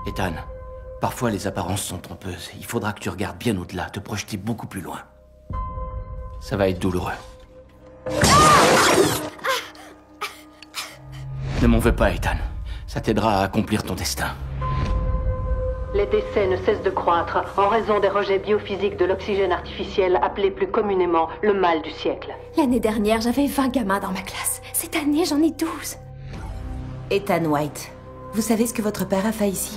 Ethan, parfois les apparences sont trompeuses. Il faudra que tu regardes bien au-delà, te projeter beaucoup plus loin. Ça va être douloureux. Ne m'en veux pas, Ethan. Ça t'aidera à accomplir ton destin. Les décès ne cessent de croître en raison des rejets biophysiques de l'oxygène artificiel appelé plus communément le mal du siècle. L'année dernière, j'avais 20 gamins dans ma classe. Cette année, j'en ai 12. Ethan White, vous savez ce que votre père a fait ici?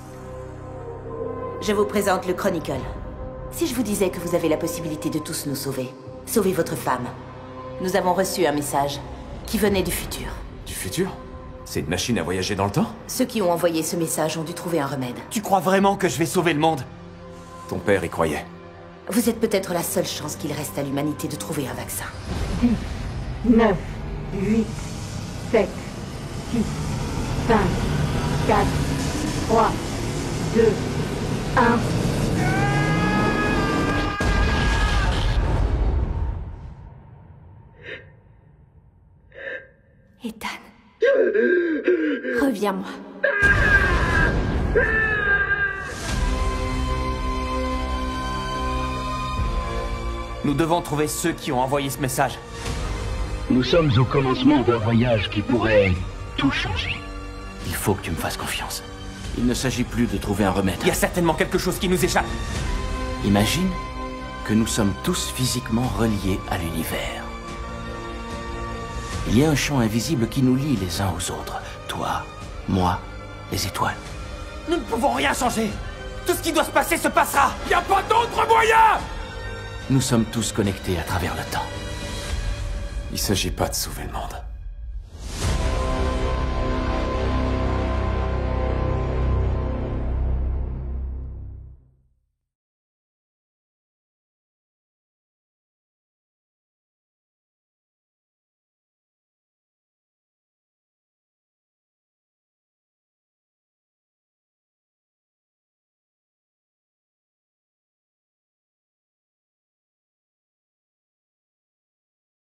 Je vous présente le Chronicle. Si je vous disais que vous avez la possibilité de tous nous sauver, sauver votre femme. Nous avons reçu un message qui venait du futur. Du futur? C'est une machine à voyager dans le temps? Ceux qui ont envoyé ce message ont dû trouver un remède. Tu crois vraiment que je vais sauver le monde? Ton père y croyait. Vous êtes peut-être la seule chance qu'il reste à l'humanité de trouver un vaccin. 10, 9, 8, 7, 6, 5, 4, 3, 2, 1... Ethan. Reviens-moi. Nous devons trouver ceux qui ont envoyé ce message. Nous sommes au commencement d'un voyage qui pourrait tout changer. Il faut que tu me fasses confiance. Il ne s'agit plus de trouver un remède. Il y a certainement quelque chose qui nous échappe. Imagine que nous sommes tous physiquement reliés à l'univers. Il y a un champ invisible qui nous lie les uns aux autres. Toi, moi, les étoiles. Nous ne pouvons rien changer. Tout ce qui doit se passer se passera. Il n'y a pas d'autre moyen. Nous sommes tous connectés à travers le temps. Il s'agit pas de sauver le monde.